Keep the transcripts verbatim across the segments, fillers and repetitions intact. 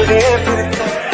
लगे फिर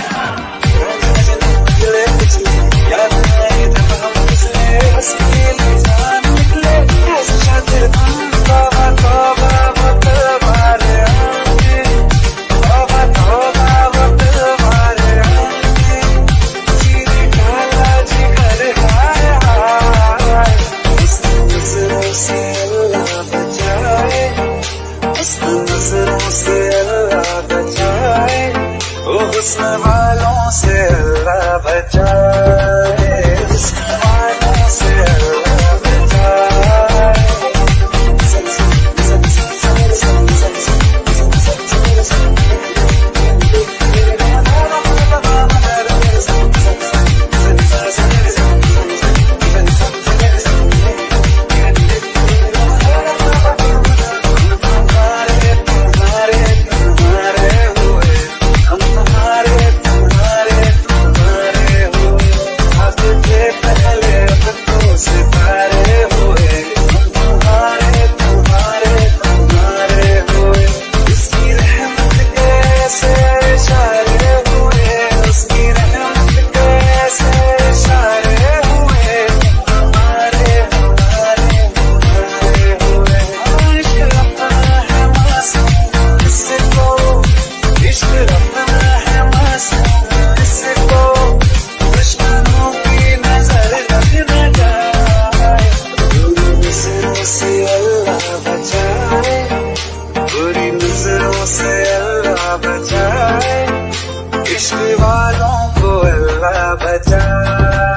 याद आए जब हम पिछले हंसी जान निकले ऐसे शातिर तौबा तौबा वो तुम्हारे आगे तौबा तौबा वो तुम्हारे आगे सीधे काला जिगर हाय हाय इस नजरों से अल्लाह बचाए इस नजरों से अल्लाह बचाए ओ हुस्न वालों से अल्लाह बचाए हुस्न वालों से अल्लाह बचाए बुरी नजरों से अल्लाह बचाए इश्क वालों को अल्लाह बचाए।